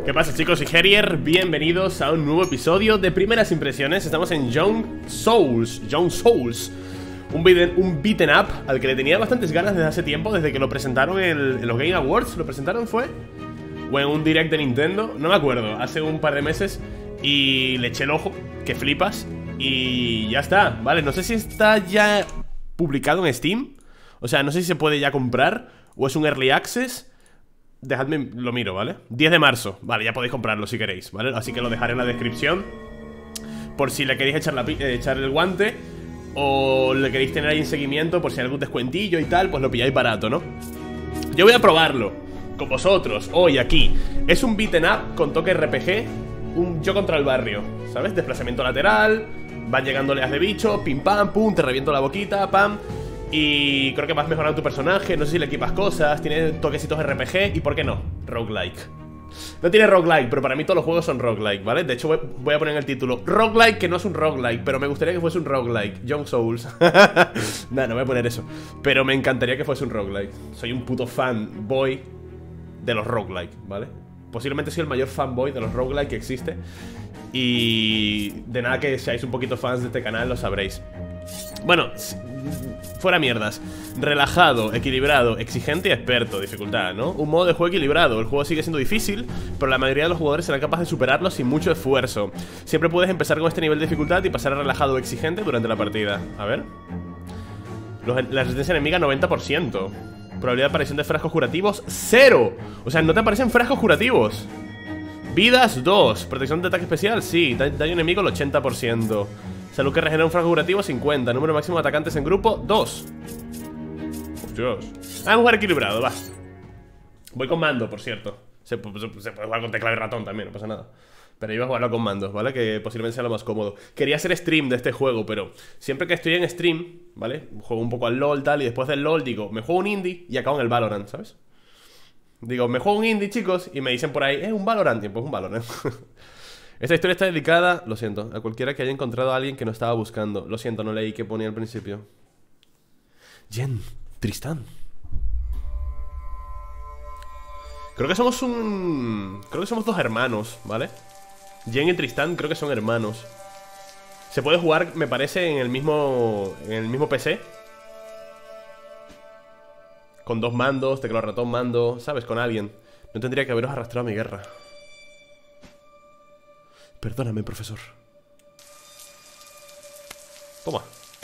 ¿Qué pasa, chicos? Soy Herier, bienvenidos a un nuevo episodio de Primeras Impresiones. Estamos en Young Souls, un beaten up al que le tenía bastantes ganas desde hace tiempo, desde que lo presentaron en los Game Awards. ¿Lo presentaron fue? O en un direct de Nintendo, no me acuerdo, hace un par de meses. Y le eché el ojo, que flipas. Y ya está, vale, no sé si está ya publicado en Steam. O sea, no sé si se puede ya comprar o es un Early Access. Dejadme, lo miro, ¿vale? 10 de marzo, vale, ya podéis comprarlo si queréis, ¿vale? Así que lo dejaré en la descripción por si le queréis echar el guante o le queréis tener ahí en seguimiento por si hay algún descuentillo y tal, pues lo pilláis barato, ¿no? Yo voy a probarlo con vosotros hoy aquí. Es un beaten up con toque RPG, un yo contra el barrio, ¿sabes? Desplazamiento lateral, van llegando oleas de bicho, pim pam, pum, te reviento la boquita, pam. Y creo que vas mejorando tu personaje, no sé si le equipas cosas, tiene toquecitos RPG y, ¿por qué no? Roguelike. No tiene roguelike, pero para mí todos los juegos son roguelike, ¿vale? De hecho voy a poner en el título roguelike, que no es un roguelike, pero me gustaría que fuese un roguelike. Young Souls. Nah, no voy a poner eso, pero me encantaría que fuese un roguelike. Soy un puto fanboy de los roguelike, ¿vale? Posiblemente soy el mayor fanboy de los roguelike que existe. Y de nada que seáis un poquito fans de este canal lo sabréis. Bueno, fuera mierdas. Relajado, equilibrado, exigente y experto. Dificultad, ¿no? Un modo de juego equilibrado. El juego sigue siendo difícil, pero la mayoría de los jugadores serán capaces de superarlo sin mucho esfuerzo. Siempre puedes empezar con este nivel de dificultad y pasar a relajado o exigente durante la partida. A ver. La resistencia enemiga 90%. Probabilidad de aparición de frascos curativos 0. O sea, no te aparecen frascos curativos. Vidas 2. Protección de ataque especial, sí. Daño enemigo el 80%. Salud que regenera un frasco curativo 50. Número máximo de atacantes en grupo 2. Dios. Vamos a jugar equilibrado, va. Voy con mando, por cierto. Se puede jugar con teclado y ratón también, no pasa nada. Pero yo voy a jugarlo con mandos, ¿vale? Que posiblemente sea lo más cómodo. Quería hacer stream de este juego, pero siempre que estoy en stream, ¿vale? Juego un poco al LoL, tal, y después del LoL digo, me juego un indie y acabo en el Valorant, ¿sabes? Digo, me juego un indie, chicos, y me dicen por ahí, un Valorant, pues un Valorant. Esta historia está dedicada, lo siento, a cualquiera que haya encontrado a alguien que no estaba buscando. Lo siento, no leí que ponía al principio. Jen, Tristán. Creo que somos dos hermanos, ¿vale? Jen y Tristán creo que son hermanos. Se puede jugar, me parece, en el mismo PC. Con dos mandos, teclado ratón, mando, ¿sabes? Con alguien. No tendría que haberos arrastrado a mi guerra. Perdóname, profesor. Toma.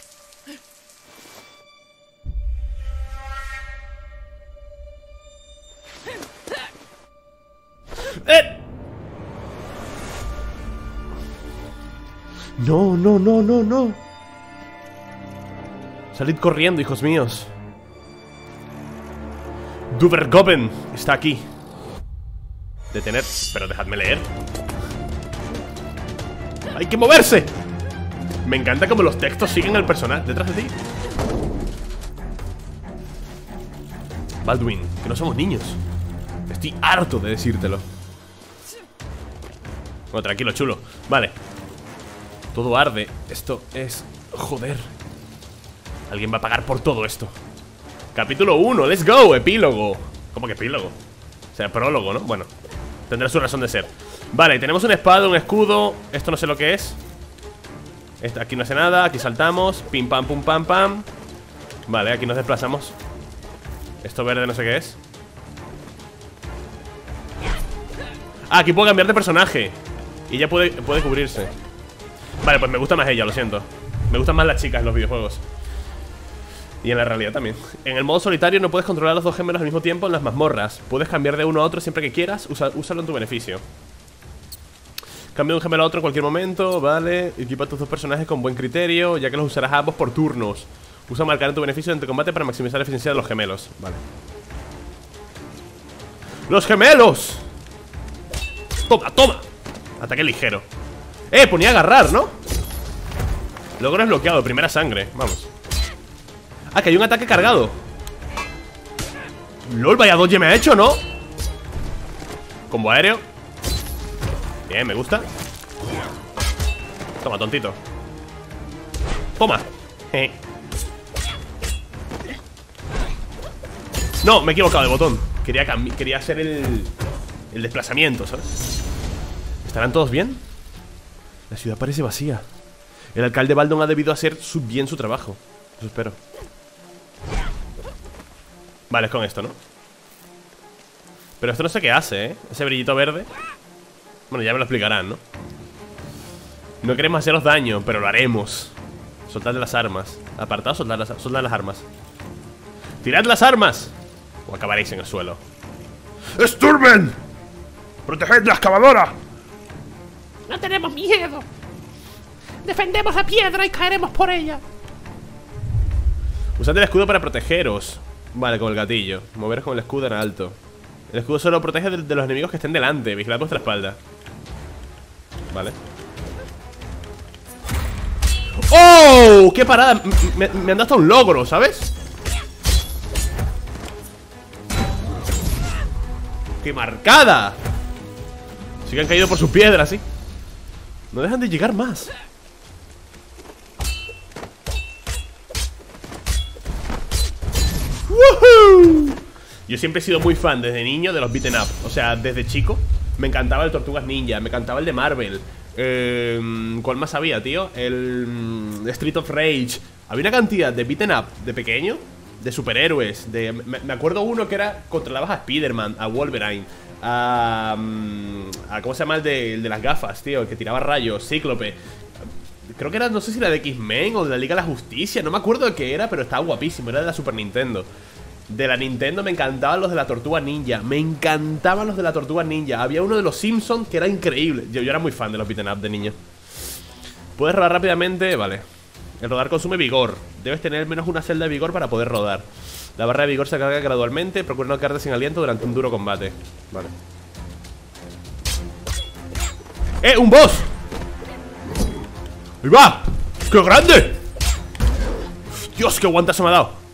No, no, no, no, no. Salid corriendo, hijos míos. Duvergoben está aquí. Detener, pero dejadme leer. ¡Hay que moverse! Me encanta como los textos siguen al personaje. Detrás de ti. Baldwin, que no somos niños. Estoy harto de decírtelo. Bueno, tranquilo, chulo. Vale. Todo arde. Esto es... joder. Alguien va a pagar por todo esto. Capítulo 1, let's go, epílogo. ¿Cómo que epílogo? O sea, prólogo, ¿no? Bueno, tendrá su razón de ser. Vale, tenemos una espada, un escudo. Esto no sé lo que es. Aquí no hace nada, aquí saltamos. Pim pam pum pam pam. Vale, aquí nos desplazamos. Esto verde no sé qué es. Ah, aquí puedo cambiar de personaje. Y ya puede cubrirse. Vale, pues me gusta más ella, lo siento. Me gustan más las chicas en los videojuegos. Y en la realidad también. En el modo solitario no puedes controlar a los dos gemelos al mismo tiempo en las mazmorras. Puedes cambiar de uno a otro siempre que quieras. Úsalo en tu beneficio. Cambia de un gemelo a otro en cualquier momento. Vale, equipa tus dos personajes con buen criterio, ya que los usarás a ambos por turnos. Usa marcar en tu beneficio entre combate para maximizar la eficiencia de los gemelos. Vale. ¡Los gemelos! ¡Toma, toma! Ataque ligero. Ponía agarrar, ¿no? Logro desbloqueado, primera sangre. Vamos. Ah, que hay un ataque cargado. LOL, vaya dodge me ha hecho, ¿no? Combo aéreo. Bien, me gusta. Toma, tontito. Toma. No, me he equivocado de botón. Quería hacer el desplazamiento, ¿sabes? ¿Estarán todos bien? La ciudad parece vacía. El alcalde Baldon ha debido hacer bien su trabajo. Eso espero. Vale, es con esto, ¿no? Pero esto no sé qué hace, ¿eh? Ese brillito verde. Bueno, ya me lo explicarán, ¿no? No queremos haceros daño, pero lo haremos. Soltad las armas. Apartad, soltad las armas. ¡Tirad las armas! O acabaréis en el suelo. ¡Sturmen! ¡Proteged la excavadora! No tenemos miedo. Defendemos la piedra y caeremos por ella. Usad el escudo para protegeros. Vale, con el gatillo. Moveros con el escudo en alto. El escudo solo protege de los enemigos que estén delante. Vigilad vuestra espalda. Vale. ¡Oh! ¡Qué parada! Me han dado hasta un logro, ¿sabes? ¡Qué marcada! Sí que han caído por sus piedras, ¿sí? No dejan de llegar más. ¡Woohoo! Yo siempre he sido muy fan desde niño de los beaten up. O sea, desde chico me encantaba el Tortugas Ninja, me encantaba el de Marvel. ¿Cuál más había, tío? El Street of Rage. Había una cantidad de beaten up de pequeño, de superhéroes. Me acuerdo uno que era, controlabas a Spider-Man, a Wolverine, a ¿cómo se llama el de las gafas, tío? El que tiraba rayos, Cíclope. Creo que era, no sé si era de X-Men o de la Liga de la Justicia. No me acuerdo de qué era, pero estaba guapísimo. Era de la Super Nintendo. De la Nintendo me encantaban los de la Tortuga Ninja. Me encantaban los de la Tortuga Ninja. Había uno de los Simpsons que era increíble. Yo era muy fan de los beaten up de niño. Puedes rodar rápidamente, vale. El rodar consume vigor. Debes tener menos una celda de vigor para poder rodar. La barra de vigor se carga gradualmente. Procura no quedarte sin aliento durante un duro combate. Vale. ¡Un boss! ¡Ahí va! ¡Qué grande! ¡Dios, qué guantazo me ha dado!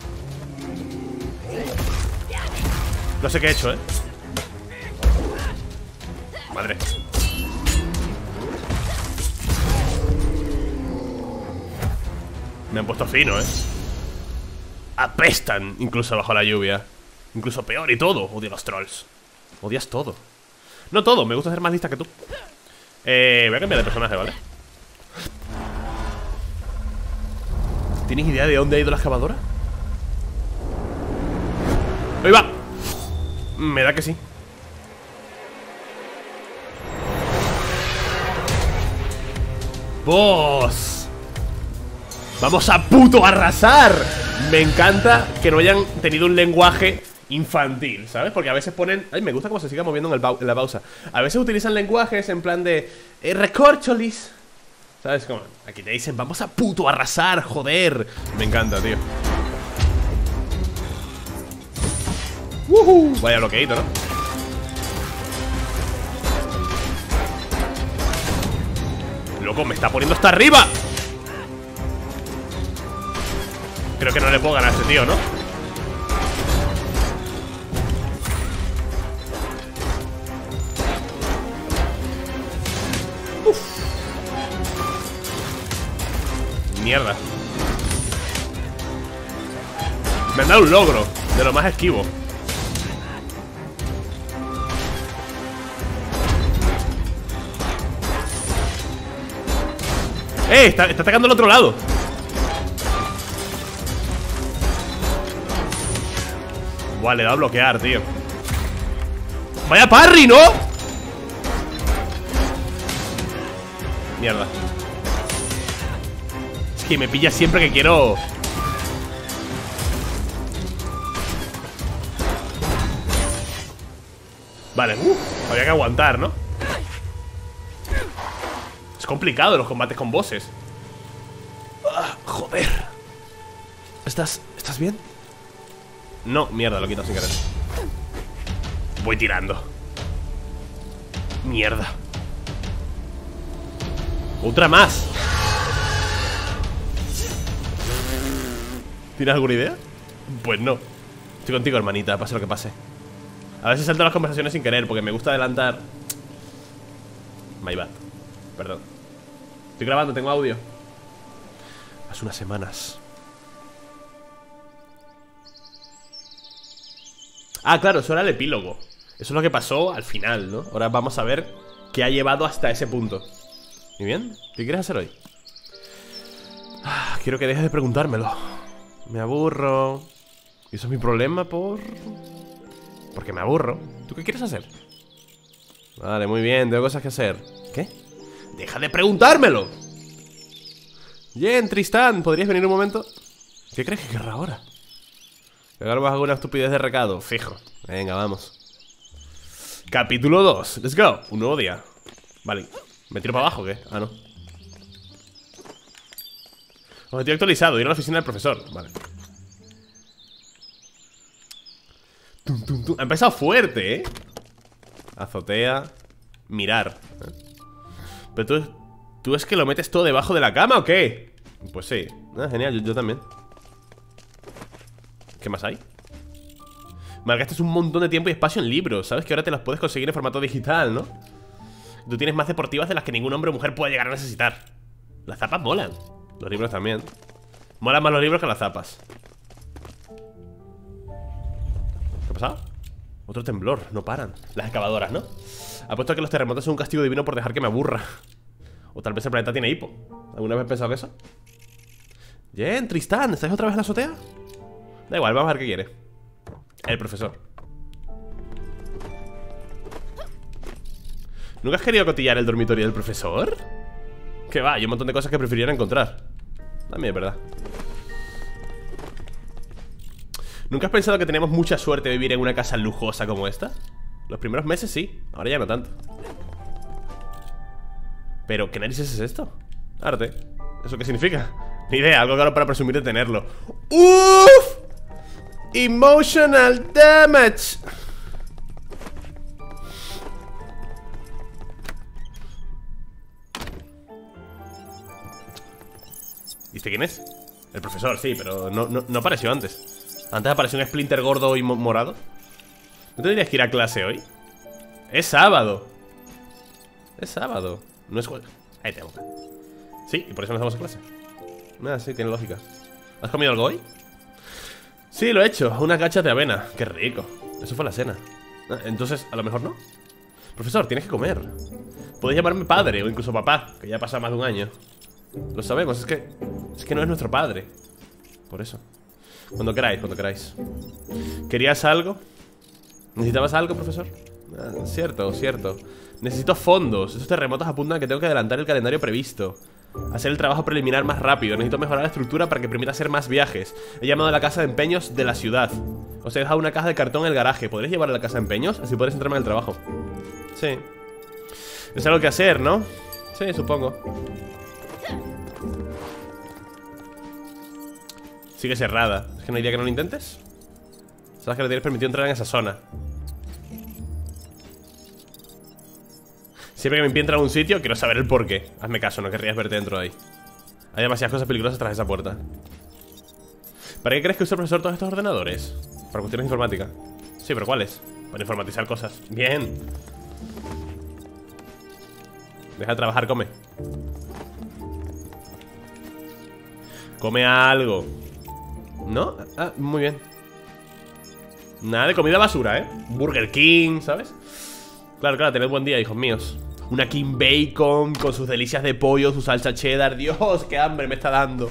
No sé qué he hecho, Madre. Me han puesto fino, Apestan, incluso bajo la lluvia. Incluso peor y todo. Odio los trolls. Odias todo. No todo, me gusta ser más lista que tú. Voy a cambiar de personaje, ¿vale? ¿Tienes idea de dónde ha ido la excavadora? ¡Ahí va! Me da que sí. ¡Boss! ¡Vamos a puto arrasar! Me encanta que no hayan tenido un lenguaje infantil, ¿sabes? Porque a veces ponen... Ay, me gusta cómo se siga moviendo en la pausa. A veces utilizan lenguajes en plan de... recorcholis, ¿sabes? Como aquí te dicen, vamos a puto arrasar, joder. Me encanta, tío. Vaya bloqueito, ¿no? Loco, me está poniendo hasta arriba. Creo que no le puedo ganar a este tío, ¿no? Uf. Mierda. Me han dado un logro de lo más esquivo. Está atacando al otro lado. Buah, le he dado a bloquear, tío. ¡Vaya parry, ¿no? Mierda. Es que me pilla siempre que quiero. Vale, había que aguantar, ¿no? Es complicado los combates con bosses. Joder. ¿Estás bien? No, mierda, lo quito sin querer. Voy tirando. Mierda. Otra más. ¿Tienes alguna idea? Pues no. Estoy contigo, hermanita, pase lo que pase. A veces salto las conversaciones sin querer porque me gusta adelantar. My bad. Perdón. Estoy grabando, tengo audio. Hace unas semanas. Ah, claro, eso era el epílogo. Eso es lo que pasó al final, ¿no? Ahora vamos a ver que ha llevado hasta ese punto. ¿Y bien? ¿Qué quieres hacer hoy? Quiero que dejes de preguntármelo. Me aburro. Y eso es mi problema porque me aburro. ¿Tú qué quieres hacer? Vale, muy bien, tengo cosas que hacer. ¿Qué? ¡Deja de preguntármelo! Bien, Tristán, ¿podrías venir un momento? ¿Qué crees que querrá ahora? Que hagamos alguna estupidez de recado, fijo. Venga, vamos. Capítulo 2, let's go. Un nuevo día. Vale, ¿me tiro para abajo o qué? Ah, no. Objetivo actualizado, ir a la oficina del profesor. Vale. Ha empezado fuerte, ¿eh? Azotea. Mirar. Pero tú es que lo metes todo debajo de la cama ¿o qué? Pues sí. Genial, yo también. ¿Qué más hay? Malgastas un montón de tiempo y espacio en libros. Sabes que ahora te los puedes conseguir en formato digital, ¿no? Tú tienes más deportivas de las que ningún hombre o mujer puede llegar a necesitar. Las zapas molan. Los libros también. Molan más los libros que las zapas. ¿Qué ha pasado? Otro temblor, no paran. Las excavadoras, ¿no? Apuesto a que los terremotos son un castigo divino por dejar que me aburra. O tal vez el planeta tiene hipo. ¿Alguna vez has pensado eso? Bien, Tristán, ¿estás otra vez en la azotea? Da igual, vamos a ver qué quiere. El profesor. ¿Nunca has querido cotillar el dormitorio del profesor? Que va, hay un montón de cosas que preferiría encontrar. También es verdad. ¿Nunca has pensado que tenemos mucha suerte de vivir en una casa lujosa como esta? Los primeros meses sí, ahora ya no tanto. Pero, ¿qué narices es esto? Arte. ¿Eso qué significa? Ni idea, algo claro para presumir de tenerlo. ¡Uf! Emotional damage. ¿Viste quién es? El profesor, sí, pero no apareció antes. Antes apareció un Splinter gordo y morado. ¿No tendrías que ir a clase hoy? Es sábado. Es sábado. No es jueves. Ahí tengo. Sí, y por eso nos vamos a clase. Ah, sí, tiene lógica. ¿Has comido algo hoy? Sí, lo he hecho. Unas gachas de avena. Qué rico. Eso fue la cena. Entonces, a lo mejor no. Profesor, tienes que comer. Podéis llamarme padre o incluso papá, que ya ha pasado más de un año. Lo sabemos, es que no es nuestro padre. Por eso. Cuando queráis, cuando queráis. ¿Querías algo? ¿Necesitabas algo, profesor? Cierto, cierto. Necesito fondos. Esos terremotos apuntan a que tengo que adelantar el calendario previsto. Hacer el trabajo preliminar más rápido. Necesito mejorar la estructura para que permita hacer más viajes. He llamado a la casa de empeños de la ciudad. Os he dejado una caja de cartón en el garaje. ¿Podréis llevarla a la casa de empeños? Así podréis entrarme al trabajo. Sí. Es algo que hacer, ¿no? Sí, supongo. Sigue cerrada. ¿Es que no hay día que no lo intentes? Sabes que le tienes permitido entrar en esa zona. Siempre que me impide entrar a un sitio, quiero saber el porqué. Hazme caso, no querrías verte dentro de ahí. Hay demasiadas cosas peligrosas tras esa puerta. ¿Para qué crees que usa el profesor todos estos ordenadores? Para cuestiones de informática. Sí, pero ¿cuáles? Para informatizar cosas. Bien. Deja de trabajar, come. Come algo. ¿No? Ah, muy bien. Nada de comida basura, ¿eh? Burger King, ¿sabes? Claro, claro, tened buen día, hijos míos. Una King Bacon con sus delicias de pollo, su salsa cheddar. Dios, qué hambre me está dando.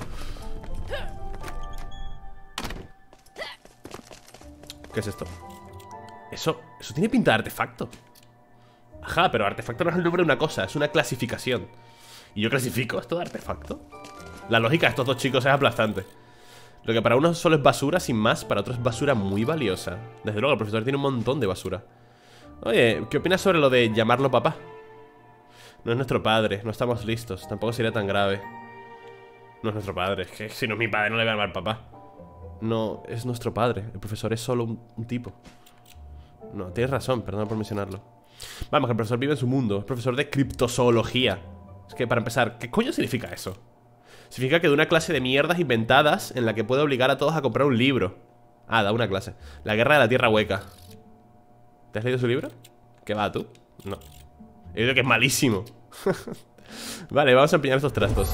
¿Qué es esto? Eso tiene pinta de artefacto. Ajá, pero artefacto no es el nombre de una cosa, es una clasificación. ¿Y yo clasifico esto de artefacto? La lógica de estos dos chicos es aplastante. Lo que para uno solo es basura sin más, para otros es basura muy valiosa. Desde luego, el profesor tiene un montón de basura. Oye, ¿qué opinas sobre lo de llamarlo papá? No es nuestro padre, no estamos listos. Tampoco sería tan grave. No es nuestro padre, es que si no es mi padre no le voy a llamar papá. No, es nuestro padre. El profesor es solo un tipo. No, tienes razón, perdón por mencionarlo. Vamos, que el profesor vive en su mundo. Es profesor de criptozoología. Es que, para empezar, ¿qué coño significa eso? Significa que de una clase de mierdas inventadas en la que puede obligar a todos a comprar un libro. Ah, da una clase. La guerra de la tierra hueca. ¿Te has leído su libro? ¿Qué va, tú? No. He oído que es malísimo. Vale, vamos a empeñar estos trastos.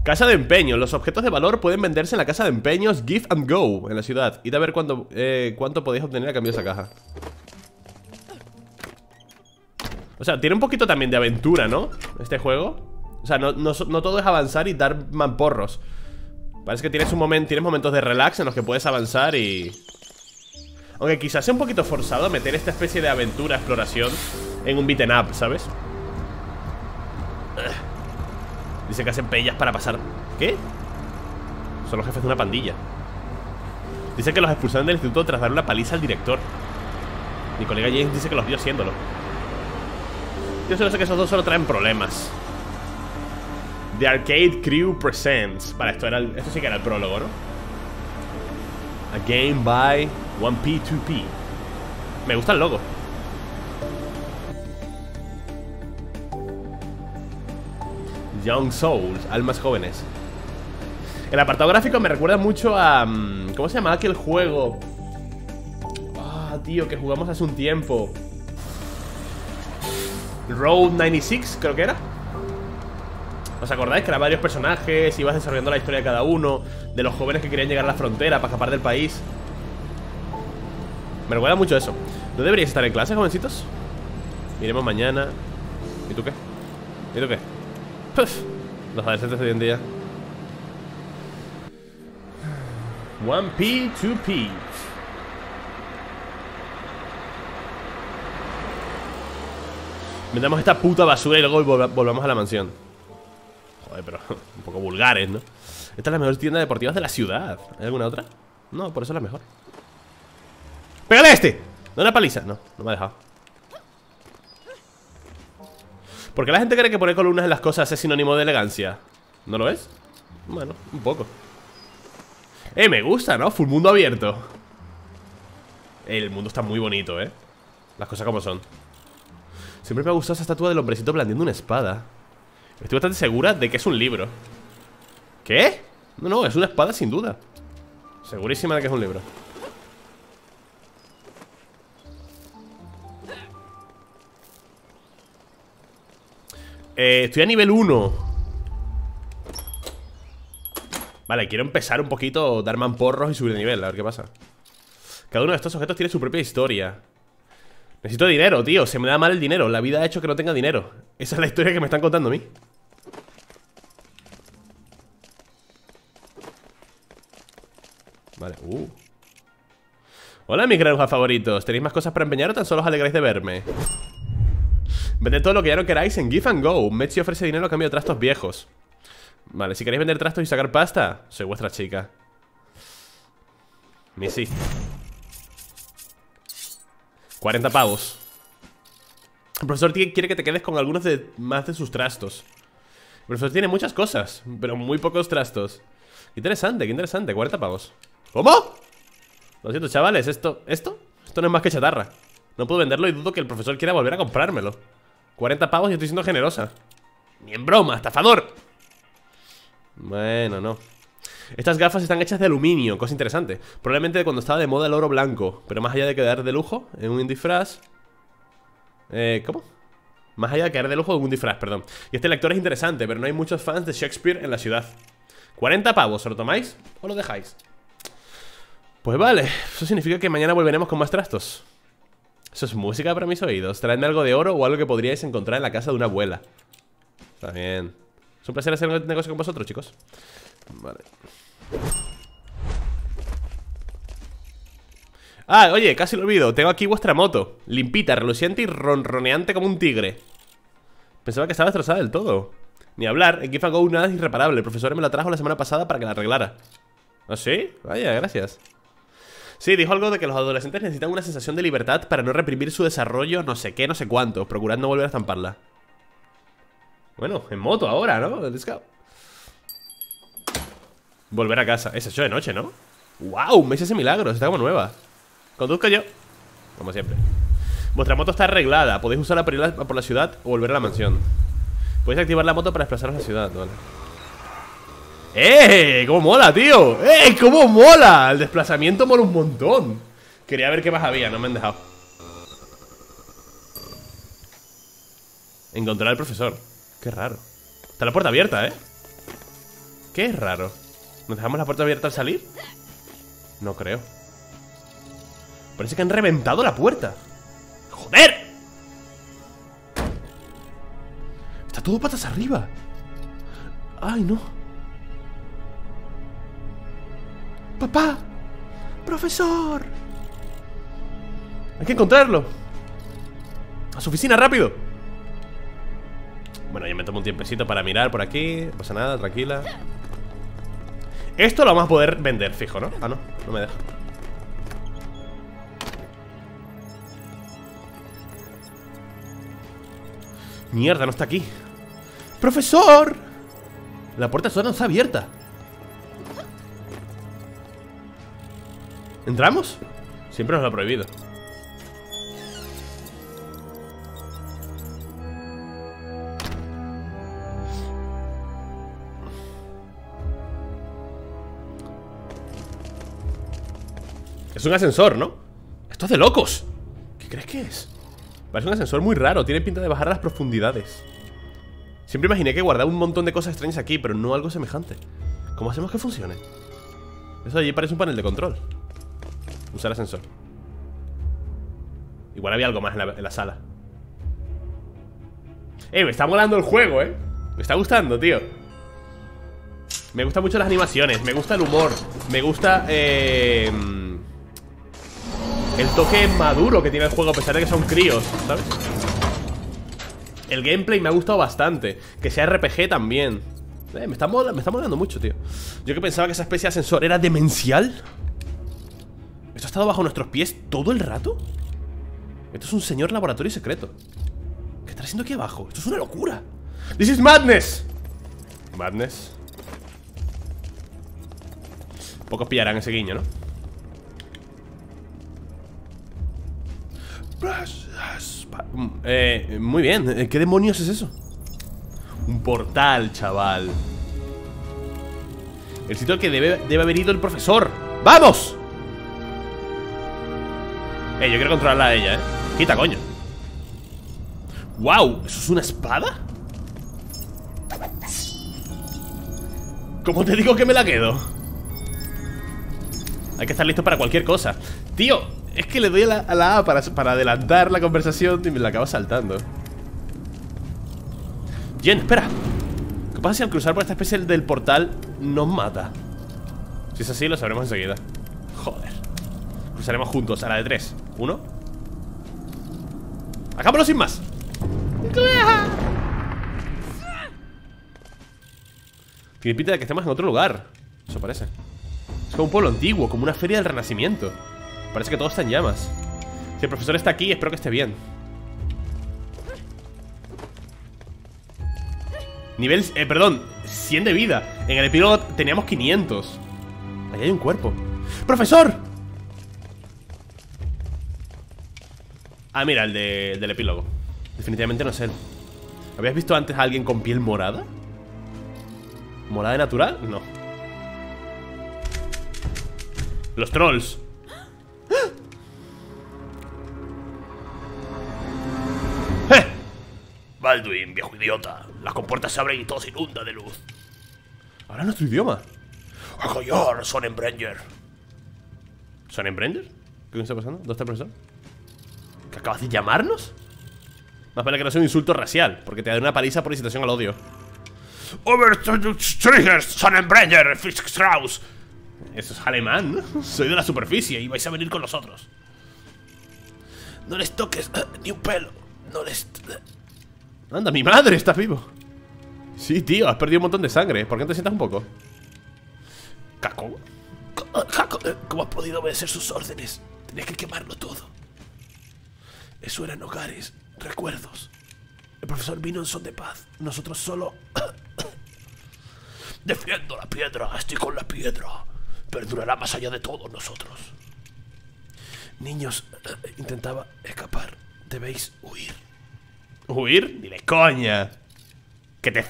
Casa de empeño. Los objetos de valor pueden venderse en la casa de empeños Give and Go en la ciudad. Id a ver cuánto podéis obtener a cambio de esa caja. O sea, tiene un poquito también de aventura, ¿no? Este juego. O sea, no todo es avanzar y dar mamporros. Parece que tienes momentos de relax en los que puedes avanzar y... Aunque quizás sea un poquito forzado meter esta especie de aventura, exploración en un beaten up, ¿sabes? Dice que hacen pellas para pasar. ¿Qué? Son los jefes de una pandilla. Dice que los expulsaron del instituto tras dar una paliza al director. Mi colega James dice que los vio haciéndolo. Yo solo sé que esos dos solo traen problemas. The Arcade Crew Presents. Vale, esto sí que era el prólogo, ¿no? A game by 1P2P. Me gusta el logo. Young Souls, almas jóvenes. El apartado gráfico me recuerda mucho a... ¿cómo se llama aquel juego? Ah, tío, que jugamos hace un tiempo. Road 96, creo que era. ¿Os acordáis? Que eran varios personajes, ibas desarrollando la historia de cada uno, de los jóvenes que querían llegar a la frontera para escapar del país. Me recuerda mucho a eso. ¿No deberíais estar en clase, jovencitos? Miremos mañana. ¿Y tú qué? ¿Y tú qué? Puf, los adolescentes de hoy en día. 1P, 2P. Metamos esta puta basura y luego volvamos a la mansión. Joder, pero un poco vulgares, ¿no? Esta es la mejor tienda deportiva de la ciudad. ¿Hay alguna otra? No, por eso es la mejor. ¡Pégale a este! ¿Da una paliza? No, no me ha dejado. ¿Por qué la gente cree que poner columnas en las cosas es sinónimo de elegancia? ¿No lo es? Bueno, un poco. Me gusta, ¿no? Full mundo abierto. El mundo está muy bonito, las cosas como son. Siempre me ha gustado esa estatua del hombrecito blandiendo una espada. Estoy bastante segura de que es un libro. ¿Qué? No, es una espada sin duda. Segurísima de que es un libro. Estoy a nivel 1. Vale, quiero empezar un poquito, dar mamporros y subir de nivel, a ver qué pasa. Cada uno de estos objetos tiene su propia historia. Necesito dinero, tío, se me da mal el dinero. La vida ha hecho que no tenga dinero. Esa es la historia que me están contando a mí. Vale, Hola, mis granujas favoritos. ¿Tenéis más cosas para empeñar o tan solo os alegráis de verme? Vended todo lo que ya no queráis en Give and Go. Metsi ofrece dinero a cambio de trastos viejos. Vale, si queréis vender trastos y sacar pasta, soy vuestra chica. Missy. 40 pavos. El profesor quiere que te quedes con algunos más de sus trastos. El profesor tiene muchas cosas, pero muy pocos trastos. Qué interesante, 40 pavos. ¿Cómo? Lo siento, chavales, esto no es más que chatarra. No puedo venderlo y dudo que el profesor quiera volver a comprármelo. 40 pavos y estoy siendo generosa. Ni en broma, estafador. Bueno, no. Estas gafas están hechas de aluminio, cosa interesante. Probablemente de cuando estaba de moda el oro blanco. Pero más allá de quedar de lujo en un disfraz. ¿Cómo? Más allá de quedar de lujo en un disfraz, perdón. Y este lector es interesante, pero no hay muchos fans de Shakespeare en la ciudad. 40 pavos, ¿se lo tomáis o lo dejáis? Pues vale, eso significa que mañana volveremos con más trastos. Eso es música para mis oídos. Traedme algo de oro o algo que podríais encontrar en la casa de una abuela. Está bien. Es un placer hacer un negocio con vosotros, chicos. Vale. Ah, oye, casi lo olvido. Tengo aquí vuestra moto. Limpita, reluciente y ronroneante como un tigre. Pensaba que estaba destrozada del todo. Ni hablar, en Give and Go nada es irreparable. El profesor me la trajo la semana pasada para que la arreglara. ¿Ah, sí? Vaya, gracias. Sí, dijo algo de que los adolescentes necesitan una sensación de libertad para no reprimir su desarrollo, no sé qué, no sé cuánto, procurando no volver a estamparla. Bueno, en moto ahora, ¿no? Let's go. Volver a casa. Es hecho de noche, ¿no? ¡Wow! Me hice ese milagro, está como nueva. Conduzco yo. Como siempre. Vuestra moto está arreglada. Podéis usarla para ir por la ciudad o volver a la mansión. Podéis activar la moto para desplazaros a la ciudad, vale. ¡Cómo mola, tío! ¡Cómo mola! El desplazamiento mola un montón. Quería ver qué más había, no me han dejado. Encontrar al profesor. Qué raro. Está la puerta abierta, ¿Qué es raro? ¿Nos dejamos la puerta abierta al salir? No creo. Parece que han reventado la puerta. ¡Joder! Está todo patas arriba. ¡Ay, no! ¡Papá! ¡Profesor! Hay que encontrarlo. A su oficina, rápido. Bueno, ya me tomo un tiempecito para mirar por aquí. No pasa nada, tranquila. Esto lo vamos a poder vender, fijo, ¿no? Ah, no, no me deja. Mierda, no está aquí. ¡Profesor! La puerta sola no está abierta. ¿Entramos? Siempre nos lo ha prohibido. Es un ascensor, ¿no? Esto es de locos. ¿Qué crees que es? Parece un ascensor muy raro. Tiene pinta de bajar a las profundidades. Siempre imaginé que guardaba un montón de cosas extrañas aquí, pero no algo semejante. ¿Cómo hacemos que funcione? Eso de allí parece un panel de control. Usar ascensor. Igual había algo más en la sala. Me está molando el juego, me está gustando, tío. Me gustan mucho las animaciones. Me gusta el humor. Me gusta el toque maduro que tiene el juego, a pesar de que son críos, ¿sabes? El gameplay me ha gustado bastante. Que sea RPG también. Me está molando mucho, tío. Yo que pensaba que esa especie de ascensor era demencial. ¿Esto ha estado bajo nuestros pies todo el rato? Esto es un señor laboratorio secreto. ¿Qué está haciendo aquí abajo? Esto es una locura. This is madness. Madness. Pocos pillarán ese guiño, ¿no? Muy bien. ¿Qué demonios es eso? Un portal, chaval. El sitio al que debe haber ido el profesor. ¡Vamos! Yo quiero controlarla a ella, Quita, coño. ¡Wow! ¿Eso es una espada? ¿Cómo te digo que me la quedo? Hay que estar listo para cualquier cosa. Tío, es que le doy a la A para adelantar la conversación y me la acabo saltando. Jen, espera. ¿Qué pasa si al cruzar por esta especie del portal nos mata? Si es así, lo sabremos enseguida. Joder. Cruzaremos juntos a la de 3. 1. ¡Hagámoslo sin más! Tiene pinta de que estemos en otro lugar. Eso parece. Es como un pueblo antiguo, como una feria del Renacimiento. Parece que todo está en llamas. Si el profesor está aquí, espero que esté bien. Nivel, perdón, 100 de vida. En el epílogo teníamos 500. Ahí hay un cuerpo. ¡Profesor! Ah, mira, el del epílogo. Definitivamente no es él. ¿Habías visto antes a alguien con piel morada? ¿Morada natural? No. Los trolls. ¡Eh! Baldwin, viejo idiota. Las compuertas se abren y todo se inunda de luz. Habla nuestro idioma. ¡Acollar, Sonnenbrenger! ¿Sonnenbrenger? ¿Qué está pasando? ¿Dónde está el profesor? ¿Que acabas de llamarnos? Más vale que no sea un insulto racial, porque te da una paliza por incitación al odio. Obertriggers, Sonnenbrenger, Fischstrauss. Eso es alemán, ¿no? Soy de la superficie y vais a venir con nosotros. No les toques ni un pelo. No les... Anda, mi madre, estás vivo. Sí, tío, has perdido un montón de sangre. ¿Por qué no te sientas un poco? Caco. ¿Cómo has podido obedecer sus órdenes? Tenías que quemarlo todo. Eso eran hogares, recuerdos. El profesor vino en son de paz. Nosotros solo... Defiendo la piedra, estoy con la piedra. Perdurará más allá de todos nosotros. Niños, intentaba escapar. Debéis huir. ¿Huir? Dile, coña. Que te...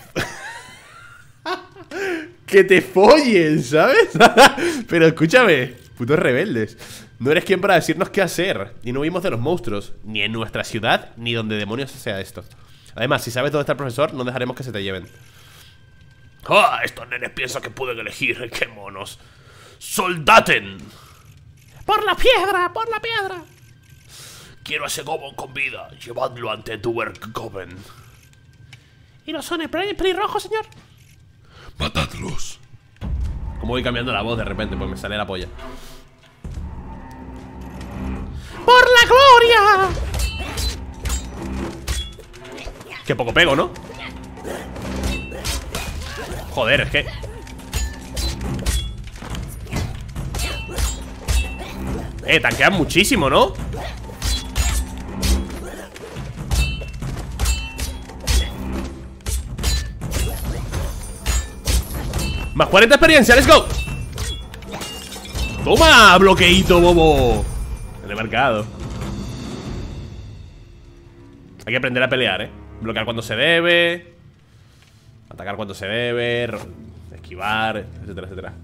que te follen, ¿sabes? Pero escúchame, putos rebeldes. No eres quien para decirnos qué hacer. Y no huimos de los monstruos. Ni en nuestra ciudad, ni donde demonios sea esto. Además, si sabes dónde está el profesor, no dejaremos que se te lleven. ¡Ah! Estos nenes piensan que pueden elegir. ¡Qué monos! ¡Soldaten! ¡Por la piedra! ¡Por la piedra! Quiero a ese Gobon con vida. Llevadlo ante Duergoben. ¿Y los son pelirrojos, señor? Matadlos. Como voy cambiando la voz de repente, pues me sale la polla. ¡Por la gloria! Qué poco pego, ¿no? Joder, es que... tanquean muchísimo, ¿no? Más 40 experiencia, let's go. Toma, bloqueito, bobo. En el mercado. Hay que aprender a pelear, bloquear cuando se debe, atacar cuando se debe, esquivar, etcétera, etcétera.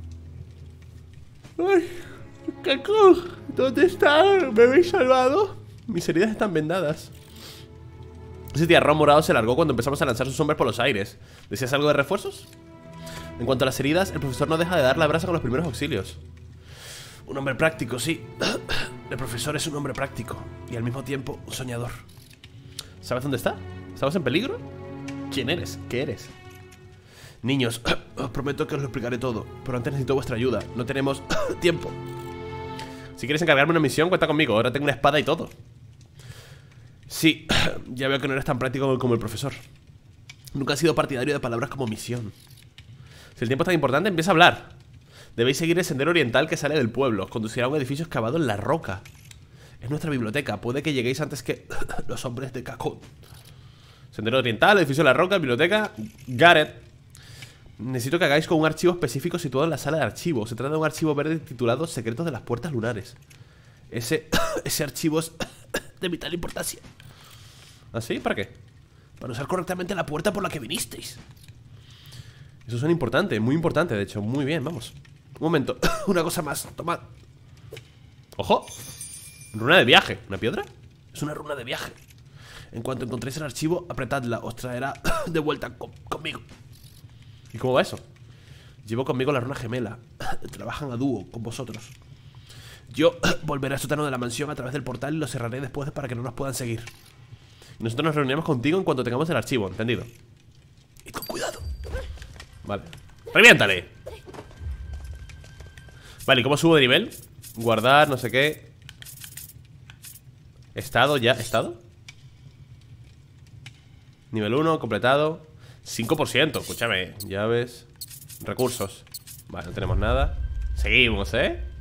Ay, Caco, ¿dónde está? ¿Me habéis salvado? Mis heridas están vendadas. Ese tiarrón morado se largó cuando empezamos a lanzar sus hombres por los aires. ¿Decías algo de refuerzos? En cuanto a las heridas, el profesor no deja de dar la brasa con los primeros auxilios. Un hombre práctico, sí. El profesor es un hombre práctico y al mismo tiempo un soñador. ¿Sabes dónde está? ¿Estamos en peligro? ¿Quién eres? ¿Qué eres? Niños, os prometo que os lo explicaré todo, pero antes necesito vuestra ayuda. No tenemos tiempo. Si quieres encargarme una misión, cuenta conmigo. Ahora tengo una espada y todo. Sí, ya veo que no eres tan práctico como el profesor. Nunca he sido partidario de palabras como misión. Si el tiempo es tan importante, empieza a hablar. Debéis seguir el sendero oriental que sale del pueblo. Os conducirá a un edificio excavado en la roca. Es nuestra biblioteca. Puede que lleguéis antes que los hombres de Cacón. Sendero oriental, edificio de la roca, biblioteca. Gareth. Necesito que hagáis con un archivo específico situado en la sala de archivos. Se trata de un archivo verde titulado Secretos de las Puertas Lunares. Ese archivo es de vital importancia. ¿Ah, sí? ¿Para qué? Para usar correctamente la puerta por la que vinisteis. Eso suena importante, muy importante, de hecho. Muy bien, vamos. Un momento, una cosa más, tomad. ¡Ojo! Runa de viaje, ¿una piedra? Es una runa de viaje. En cuanto encontréis el archivo, apretadla. Os traerá de vuelta conmigo. ¿Y cómo va eso? Llevo conmigo la runa gemela. Trabajan a dúo con vosotros. Yo volveré al sótano de la mansión a través del portal y lo cerraré después para que no nos puedan seguir. Nosotros nos reuniremos contigo en cuanto tengamos el archivo, ¿entendido? Y con cuidado. Vale. ¡Reviéntale! Vale, ¿y cómo subo de nivel? Guardar, no sé qué. Estado, ya, ¿estado? Nivel 1, completado. 5%, escúchame. Llaves. Recursos. Vale, no tenemos nada. Seguimos,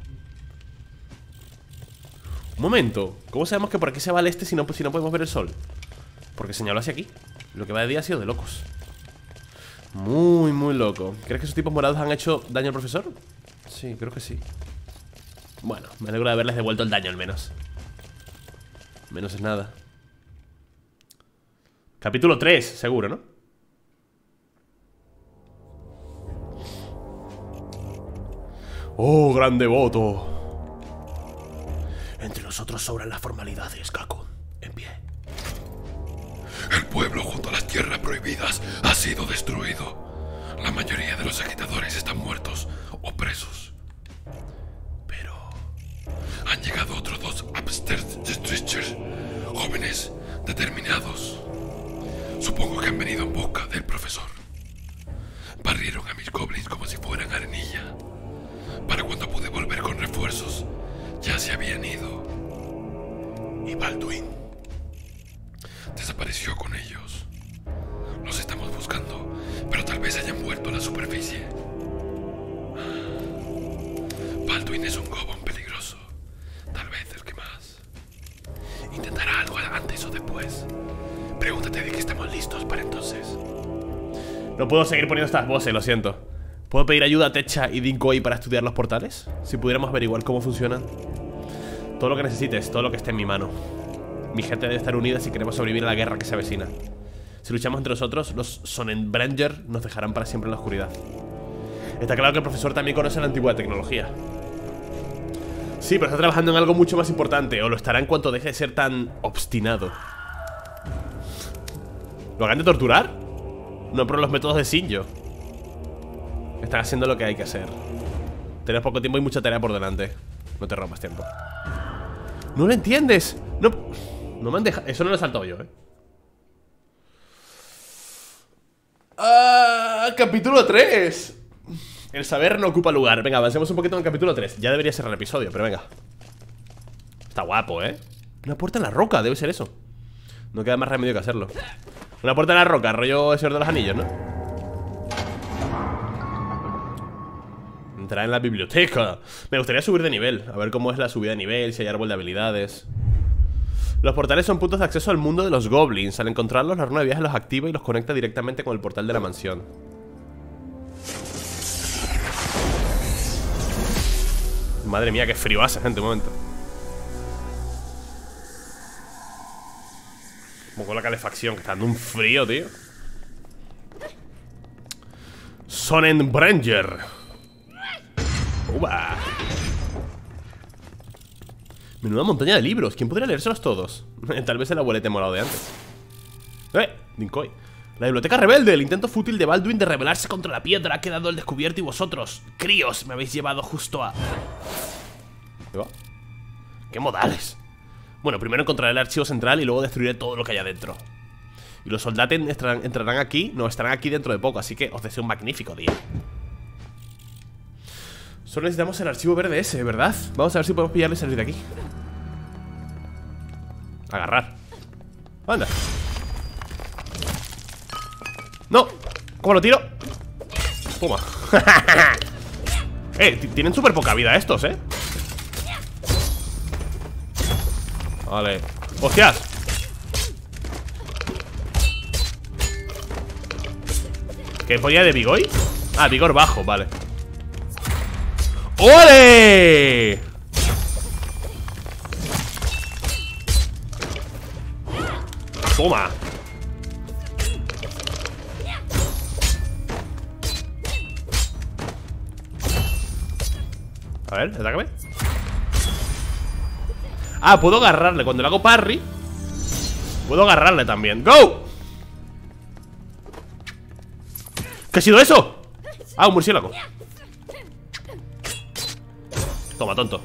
Un momento. ¿Cómo sabemos que por aquí se va al este si no podemos ver el sol? Porque señaló hacia aquí. Lo que va de día ha sido de locos. Muy, muy loco. ¿Crees que esos tipos morados han hecho daño al profesor? Sí, creo que sí. Bueno, me alegro de haberles devuelto el daño al menos. Menos es nada. Capítulo 3, seguro, ¿no? Oh, gran devoto. Entre nosotros sobran las formalidades, Kakun. En pie. El pueblo junto a las tierras prohibidas ha sido destruido. La mayoría de los agitadores están muertos o presos. Pero han llegado otros 2 Upstairs Districtors, jóvenes determinados. Supongo que han venido en busca del profesor. Barrieron a mis goblins como si fueran arenilla. Para cuando pude volver con refuerzos, ya se habían ido. Y Balduin desapareció con ellos. Los estamos buscando, pero tal vez hayan vuelto a la superficie. Balduin es un goblin peligroso. Tal vez el que más. Intentará algo antes o después. Pregúntate de que estamos listos para entonces. No puedo seguir poniendo estas voces, lo siento. ¿Puedo pedir ayuda a Techa y Dinkoi para estudiar los portales? Si pudiéramos averiguar cómo funcionan. Todo lo que necesites, todo lo que esté en mi mano. Mi gente debe estar unida si queremos sobrevivir a la guerra que se avecina. Si luchamos entre nosotros, los Sonnenbrenger nos dejarán para siempre en la oscuridad. Está claro que el profesor también conoce la antigua tecnología. Sí, pero está trabajando en algo mucho más importante. O lo estará en cuanto deje de ser tan obstinado. ¿Lo hagan de torturar? No por los métodos de Shinjo. Están haciendo lo que hay que hacer. Tienes poco tiempo y mucha tarea por delante. No te rompas tiempo. ¡No lo entiendes! No me han dejado... Eso no lo he saltado yo, capítulo 3. El saber no ocupa lugar. Venga, avancemos un poquito en el capítulo 3. Ya debería ser el episodio, pero venga. Está guapo, Una puerta en la roca, debe ser eso. No queda más remedio que hacerlo. Una puerta en la roca, rollo Señor de los Anillos, ¿no? Entrar en la biblioteca. Me gustaría subir de nivel. A ver cómo es la subida de nivel, si hay árbol de habilidades. Los portales son puntos de acceso al mundo de los goblins. Al encontrarlos, la runa de viaje los activa y los conecta directamente con el portal de la mansión. Madre mía, qué frío hace, gente, un momento. Como con la calefacción, que está dando un frío, tío. Sonnenbrenger. Uba. Menuda montaña de libros. ¿Quién podría leérselos todos? Tal vez el abuelete morado de antes. Dinkoy. La biblioteca rebelde. El intento fútil de Balduin de rebelarse contra la piedra ha quedado al descubierto y vosotros, críos, me habéis llevado justo a... ¿Qué va? ¿Qué modales? Bueno, primero encontraré el archivo central y luego destruiré todo lo que hay adentro. Y los soldados entrarán aquí. No, estarán aquí dentro de poco, así que os deseo un magnífico día. Solo necesitamos el archivo verde ese, ¿verdad? Vamos a ver si podemos pillarle y salir de aquí. Agarrar. Anda. ¡No! ¿Cómo lo tiro? Toma. Tienen súper poca vida estos, Vale. ¡Hostias! ¿Qué ponía de Vigoy? Ah, vigor bajo, vale. ¡Ole! Toma. A ver, atácame. Ah, puedo agarrarle. Cuando le hago parry puedo agarrarle también. ¡Go! ¿Qué ha sido eso? Ah, un murciélago. Toma, tonto.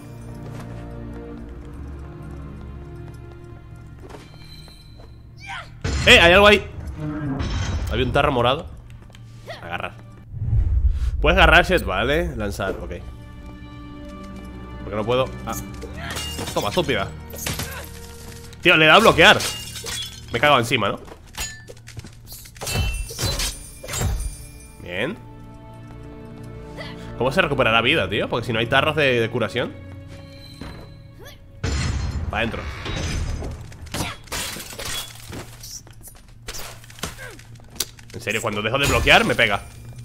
Hay algo ahí. Había un tarro morado. Agarrar. Puedes agarrar, Seth, vale. Lanzar, ok. Porque no puedo. Ah. Toma, estúpida. Tío, le da a bloquear. Me cago encima, ¿no? Bien. ¿Cómo se recuperará vida, tío? Porque si no hay tarros de curación. Va adentro. En serio, cuando dejo de bloquear me pega.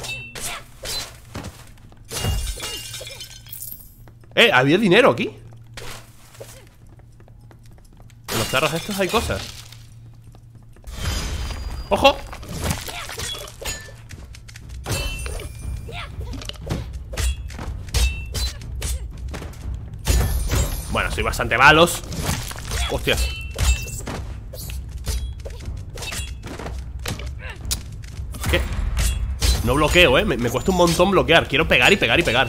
Había dinero aquí. En los tarros estos hay cosas. ¡Ojo! Bueno, soy bastante malos. Hostias. ¿Qué? No bloqueo, me cuesta un montón bloquear. Quiero pegar y pegar y pegar.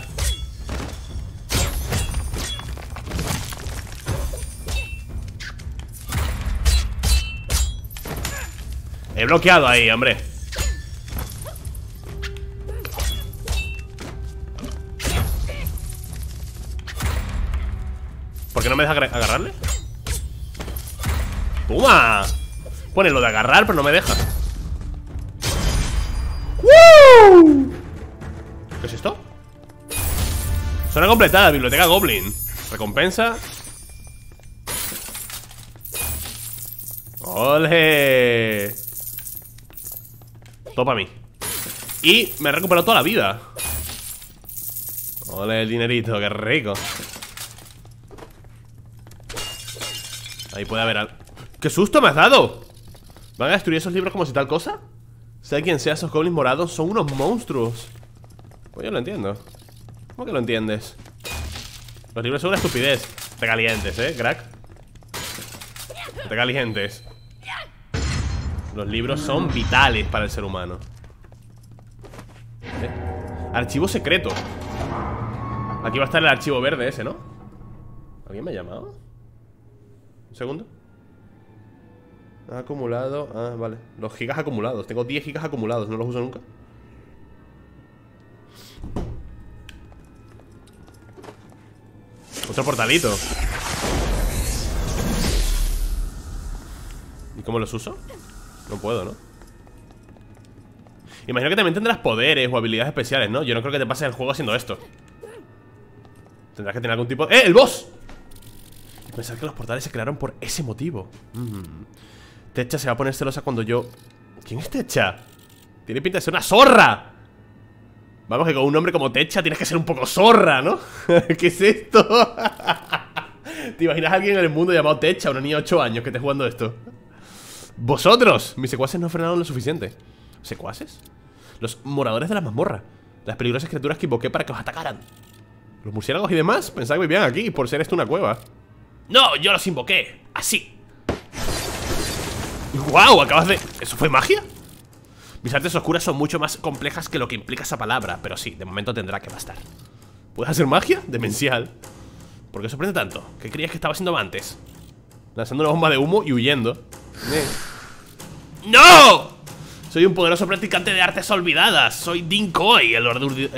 He bloqueado ahí, hombre. ¿Por qué no me deja agarrarle? ¡Toma! Pone lo de agarrar, pero no me deja. ¡Woo! ¿Qué es esto? Zona completada, biblioteca Goblin. Recompensa. ¡Ole! Todo para mí. Y me he recuperado toda la vida. Ole, el dinerito, qué rico. Ahí puede haber algo. ¡Qué susto me has dado! ¿Van a destruir esos libros como si tal cosa? Sea quien sea, esos goblins morados son unos monstruos. Pues yo lo entiendo. ¿Cómo que lo entiendes? Los libros son una estupidez. Te calientes, crack. Te calientes. Los libros son vitales para el ser humano. Archivo secreto. Aquí va a estar el archivo verde ese, ¿no? ¿Alguien me ha llamado? Un segundo. Ha acumulado. Ah, vale. Los gigas acumulados. Tengo 10 gigas acumulados. No los uso nunca. Otro portalito. ¿Y cómo los uso? No puedo, ¿no? Imagino que también tendrás poderes o habilidades especiales, ¿no? Yo no creo que te pases el juego haciendo esto. Tendrás que tener algún tipo... ¡Eh! ¡El boss! Pensar que los portales se crearon por ese motivo. Techa se va a poner celosa cuando yo... ¿Quién es Techa? Tiene pinta de ser una zorra. Vamos, que con un nombre como Techa tienes que ser un poco zorra, ¿no? ¿Qué es esto? ¿Te imaginas a alguien en el mundo llamado Techa, una niña de 8 años que esté jugando esto? ¡Vosotros! Mis secuaces no frenaron lo suficiente. ¿Secuaces? Los moradores de la mazmorra. Las peligrosas criaturas que invoqué para que os atacaran. Los murciélagos y demás pensaban que vivían aquí por ser esto una cueva. No, yo los invoqué. Así. ¡Guau! Acabas de... ¿Eso fue magia? Mis artes oscuras son mucho más complejas que lo que implica esa palabra. Pero sí, de momento tendrá que bastar. ¿Puedes hacer magia? Demencial. ¿Por qué sorprende tanto? ¿Qué creías que estaba haciendo antes? Lanzando una bomba de humo y huyendo. ¡No! Soy un poderoso practicante de artes olvidadas. Soy Dinkoy, el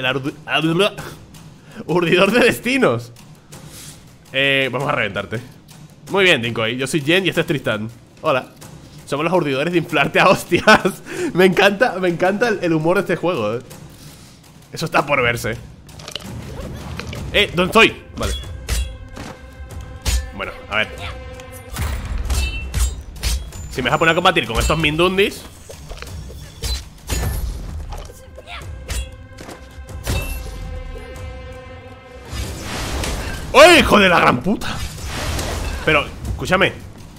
urdidor de destinos. Vamos a reventarte. Muy bien, Dinkoy. Yo soy Jen y este es Tristan. Hola. Somos los urdidores de inflarte a hostias. Me encanta el humor de este juego, Eso está por verse. ¿Dónde estoy? Vale. Bueno, a ver. Si me vas a poner a combatir con estos mindundis. ¡Oh, hijo de la gran puta! Pero, escúchame.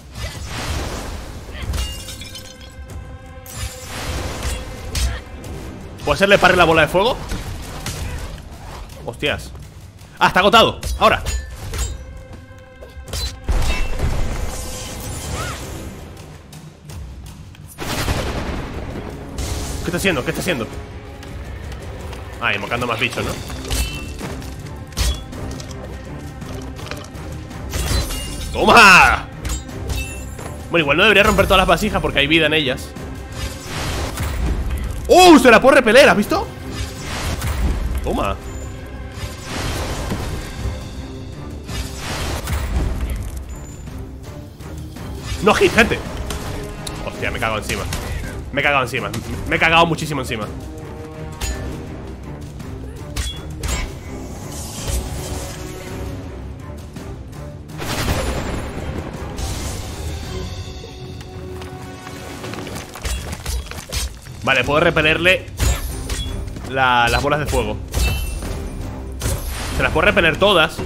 ¿Puedo hacerle parry la bola de fuego? Hostias. Ah, está agotado. Ahora. ¿Qué está haciendo? ¿Qué está haciendo? Ah, invocando más bichos, ¿no? ¡Toma! Bueno, igual no debería romper todas las vasijas porque hay vida en ellas. ¡Oh! Se la puedo repeler, ¿has visto? Toma. No hit, gente. Hostia, me cago encima. Me he cagado encima. Me he cagado muchísimo encima. Vale, puedo repelerle las bolas de fuego. Se las puedo repeler todas.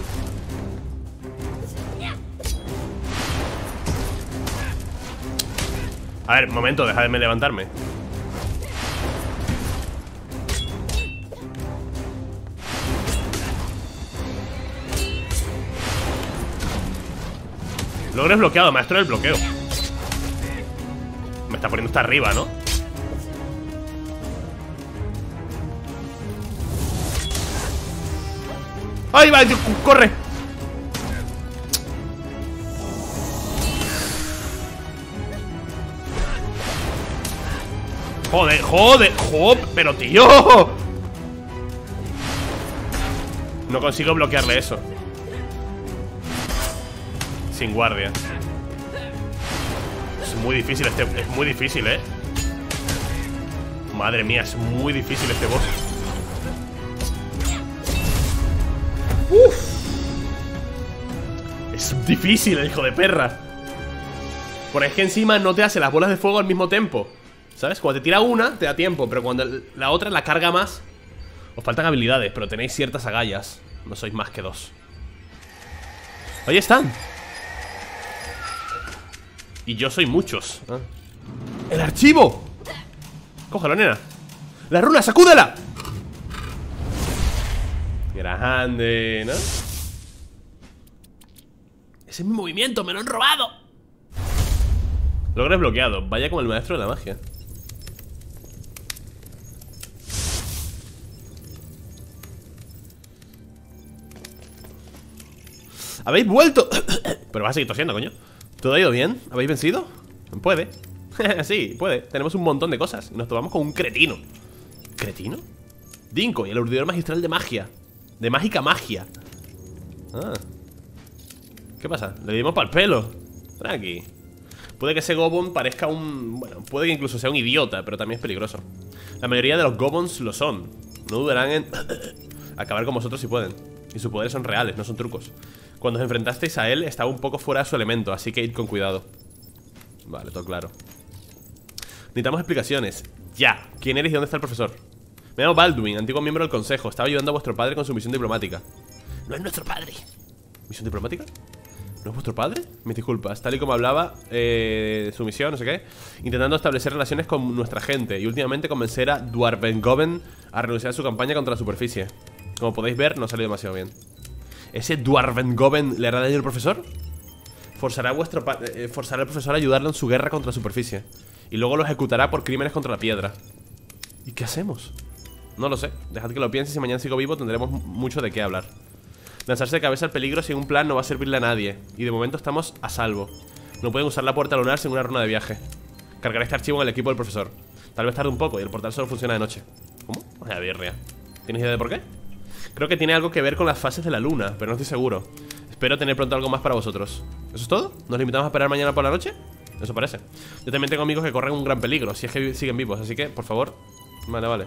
A ver, momento, dejadme levantarme. Logro desbloqueado, maestro del bloqueo. Me está poniendo hasta arriba, ¿no? ¡Ahí va! ¡Corre! Joder, joder, joder, pero tío. No consigo bloquearle eso. Sin guardia. Es muy difícil es muy difícil, Madre mía, es muy difícil este boss. Uf. Es difícil el hijo de perra. Por es que encima no te hace las bolas de fuego al mismo tiempo. ¿Sabes? Cuando te tira una, te da tiempo. Pero cuando la otra la carga más. Os faltan habilidades, pero tenéis ciertas agallas. No sois más que dos. Ahí están. Y yo soy muchos. ¡El archivo! Cógelo, nena. ¡La runa, sacúdela! Grande, ¿no? Ese es mi movimiento, me lo han robado. Logro desbloqueado. Vaya como el maestro de la magia. ¡Habéis vuelto! Pero vas a seguir tosiendo, coño. ¿Todo ha ido bien? ¿Habéis vencido? Puede. Sí, puede. Tenemos un montón de cosas. Nos tomamos con un cretino. ¿Cretino? Dinko y el urdidor magistral de magia. De mágica magia. Ah. ¿Qué pasa? Le dimos pa'l pelo. Tranqui. Puede que ese Gobon parezca un... Bueno, puede que incluso sea un idiota, pero también es peligroso. La mayoría de los Gobons lo son. No dudarán en acabar con vosotros si pueden. Y sus poderes son reales, no son trucos. Cuando os enfrentasteis a él, estaba un poco fuera de su elemento, así que id con cuidado. Vale, todo claro. Necesitamos explicaciones. Ya. ¿Quién eres y dónde está el profesor? Me llamo Baldwin, antiguo miembro del consejo. Estaba ayudando a vuestro padre con su misión diplomática. No es nuestro padre. ¿Misión diplomática? ¿No es vuestro padre? Mis disculpas, tal y como hablaba su misión, no sé qué, intentando establecer relaciones con nuestra gente y últimamente convencer a Dwarvengoven a renunciar a su campaña contra la superficie. Como podéis ver, no salió demasiado bien. ¿Ese Dwarvengoven le hará daño al profesor? Forzará al profesor a ayudarlo en su guerra contra la superficie y luego lo ejecutará por crímenes contra la piedra. ¿Y qué hacemos? No lo sé, dejad que lo piense. Si mañana sigo vivo tendremos mucho de qué hablar. Lanzarse de cabeza al peligro sin un plan no va a servirle a nadie. Y de momento estamos a salvo. No pueden usar la puerta lunar sin una runa de viaje. Cargaré este archivo en el equipo del profesor. Tal vez tarde un poco y el portal solo funciona de noche. ¿Cómo? Vaya birria. ¿Tienes idea de por qué? Creo que tiene algo que ver con las fases de la luna, pero no estoy seguro. Espero tener pronto algo más para vosotros. ¿Eso es todo? ¿Nos limitamos a esperar mañana por la noche? Eso parece. Yo también tengo amigos que corren un gran peligro, si es que siguen vivos, así que, por favor. Vale, vale.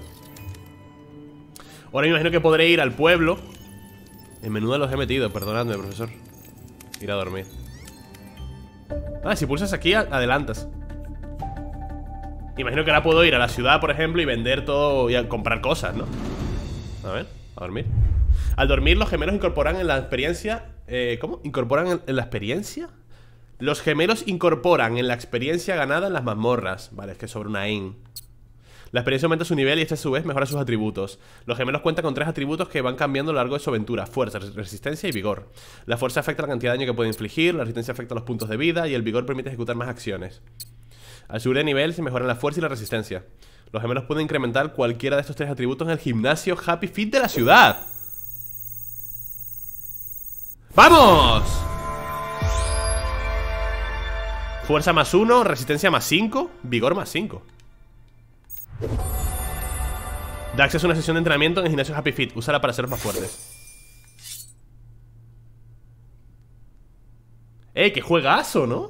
Ahora me imagino que podré ir al pueblo. En menudo los he metido, perdonadme, profesor. Ir a dormir. Ah, si pulsas aquí, adelantas. Imagino que ahora puedo ir a la ciudad, por ejemplo, y vender todo y comprar cosas, ¿no? A ver, a dormir. Al dormir los gemelos incorporan en la experiencia... ¿Cómo? ¿Incorporan en la experiencia? Los gemelos incorporan en la experiencia ganada en las mazmorras. Vale, es que sobre una in. La experiencia aumenta su nivel y este a su vez mejora sus atributos. Los gemelos cuentan con 3 atributos que van cambiando a lo largo de su aventura: fuerza, resistencia y vigor. La fuerza afecta la cantidad de daño que puede infligir, la resistencia afecta los puntos de vida y el vigor permite ejecutar más acciones. Al subir de nivel se mejoran la fuerza y la resistencia. Los gemelos pueden incrementar cualquiera de estos 3 atributos en el gimnasio Happy Fit de la ciudad. ¡Vamos! Fuerza más 1, resistencia más 5, vigor más 5. Da acceso a una sesión de entrenamiento en el gimnasio Happy Fit. Úsala para haceros más fuertes. ¡Qué juegazo!, ¿no?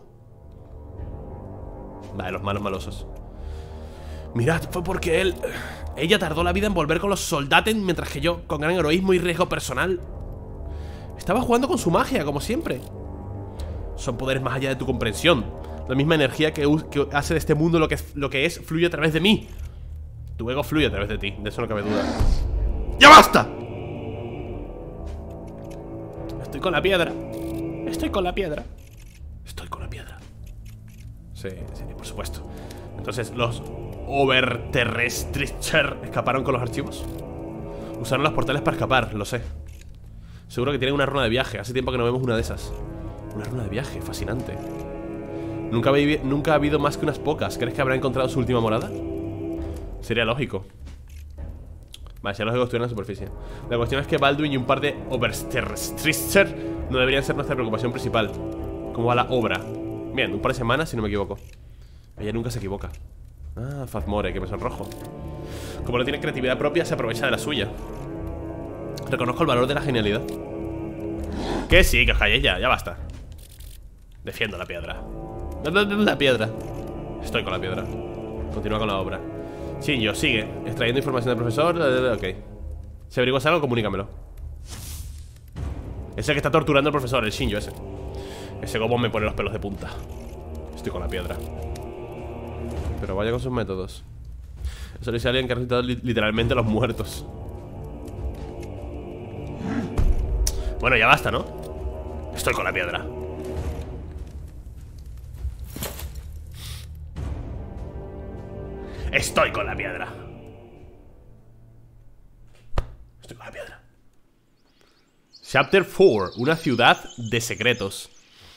Vale, los malos malosos. Mirad, fue porque ella tardó la vida en volver con los Soldaten, mientras que yo, con gran heroísmo y riesgo personal, estaba jugando con su magia, como siempre. Son poderes más allá de tu comprensión. La misma energía que hace de este mundo lo que es fluye a través de mí. Tu ego fluye a través de ti, de eso no cabe duda. ¡Ya basta! Estoy con la piedra. Estoy con la piedra. Estoy con la piedra. Sí, sí, por supuesto. Entonces los Overterrestricher escaparon con los archivos. Usaron los portales para escapar, lo sé. Seguro que tienen una runa de viaje. Hace tiempo que no vemos una de esas. Una runa de viaje, fascinante. Nunca ha habido más que unas pocas. ¿Crees que habrá encontrado su última morada? Sería lógico. Vale, sería lógico que estuviera en la superficie. La cuestión es que Baldwin y un par de Overterrestricher no deberían ser nuestra preocupación principal. ¿Cómo va la obra? Bien, un par de semanas si no me equivoco. Ella nunca se equivoca. Ah, Fazmore, que me sonrojo. Como no tiene creatividad propia, se aprovecha de la suya. Reconozco el valor de la genialidad. Que sí, que os calléis ya basta. Defiendo la piedra. La piedra. Estoy con la piedra. Continúa con la obra. Shinjo, sigue extrayendo información del profesor. Ok. Si averiguas algo, comunícamelo. Ese que está torturando al profesor, el Shinjo ese. Ese Gobon me pone los pelos de punta. Estoy con la piedra. Pero vaya con sus métodos. Eso le dice a alguien que ha resucitado literalmente a los muertos. Bueno, ya basta, ¿no? Estoy con la piedra. Estoy con la piedra. Estoy con la piedra. Chapter 4. Una ciudad de secretos.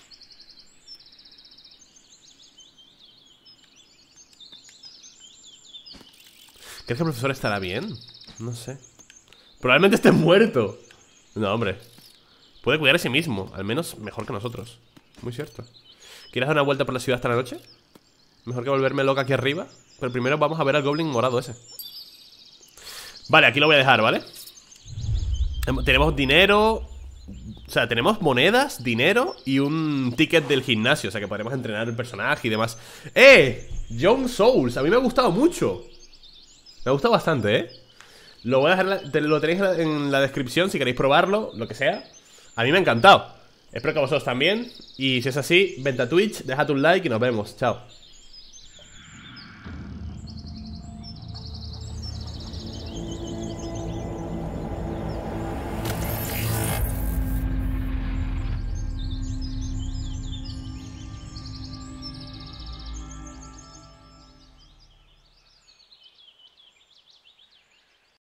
¿Crees que el profesor estará bien? No sé. Probablemente esté muerto. No, hombre. Puede cuidar a sí mismo, al menos mejor que nosotros. Muy cierto. ¿Quieres dar una vuelta por la ciudad esta noche? Mejor que volverme loca aquí arriba. Pero primero vamos a ver al goblin morado ese. Vale, aquí lo voy a dejar, ¿vale? Tenemos dinero. O sea, tenemos monedas, dinero y un ticket del gimnasio. O sea, que podremos entrenar el personaje y demás. Young Souls, a mí me ha gustado mucho. Me ha gustado bastante, Lo voy a dejar, lo tenéis en la descripción si queréis probarlo, lo que sea. A mí me ha encantado. Espero que a vosotros también. Y si es así, vente a Twitch, dejad un like y nos vemos. Chao.